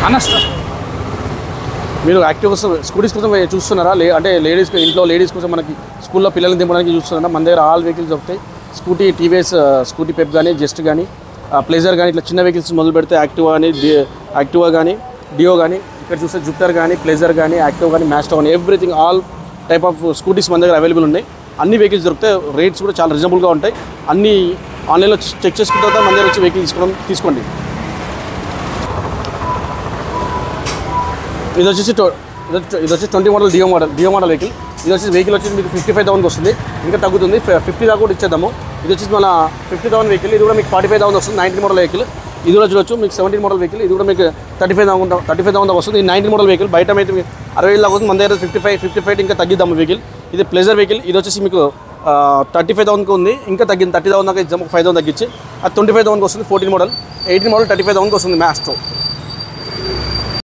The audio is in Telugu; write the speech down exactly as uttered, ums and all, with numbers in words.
అన్న మీరు యాక్టివ్ కోసం స్కూటీస్ కోసం చూస్తున్నారా? లే అంటే లేడీస్ ఇంట్లో లేడీస్ కోసం మనకి స్కూల్లో పిల్లల్ని దింపడానికి చూస్తున్నారా? మన దగ్గర ఆల్ వెహికల్స్ దొరుకుతాయి. స్కూటీ టీవీఎస్ స్కూటీ పెప్ కానీ జస్ట్ కానీ ప్లేజర్ కానీ ఇట్లా చిన్న వెహికల్స్ మొదలు పెడితే యాక్టివా కానీ యాక్టివా కానీ డియో కానీ ఇక్కడ చూస్తే జూపిటర్ కానీ ప్లేజర్ కానీ యాక్టివ్ కానీ మ్యాస్టో కానీ everything all type of scooties మన దగ్గర అవైలబుల్ ఉన్నాయి. అన్ని వెహికల్స్ దొరుకుతాయి. రేట్స్ కూడా చాలా రీజనబుల్గా ఉంటాయి. అన్ని ఆన్లైన్లో చెక్ చేసుకున్న తర్వాత మన దగ్గర వచ్చి వెహికల్ తీసుకోవడం తీసుకోండి. ఇది వచ్చేసి ఇది వచ్చి twenty model Dio model Dio model vehicle. ఇది వచ్చేసి వెహికల్ వచ్చేసి మీకు ఫిఫ్టీ ఫైవ్ థౌసండ్కి వస్తుంది. ఇంకా తగ్గుతుంది, ఫిఫ్టీ దాకా కూడా ఇచ్చేద్దాము. ఇది వచ్చేసి మన ఫిఫ్టీ థౌసండ్ వెహికల్. ఇది కూడా మీకు ఫార్టీ ఫైవ్ థౌసండ్ వస్తుంది. Nineteen model vehicle. ఇది కూడా చూడొచ్చు మీకు సెవెంటీన్ మోడల్ వెహికల్. ఇది కూడా మీకు thirty five thousand thirty five thousand వస్తుంది. ఈ నైన్టీన్ మోడల్ వెహికల్ బయట అయితే అరవై వేలు అవుతుంది. మన దగ్గర ఫిఫ్టీ ఫైవ్ ఫిఫ్టీ ఫైవ్ ఇంకా తగ్గిద్దాము వెహికల్. ఇది ప్లేజర్ వెహికల్. ఇది వచ్చేసి మీకు థర్టీ ఫైవ్ థౌసండ్కి ఉంది. ఇంకా తగ్గింది, థర్టీ థౌసండ్ దాకా ఇచ్చాము, ఫైవ్ థౌసండ్ తగ్గించి అది ట్వంటీ ఫైవ్ థౌసండ్కి వస్తుంది. Fourteen model eighteen model thirty five థౌసండ్కి వస్తుంది మ్యాస్ట్రో.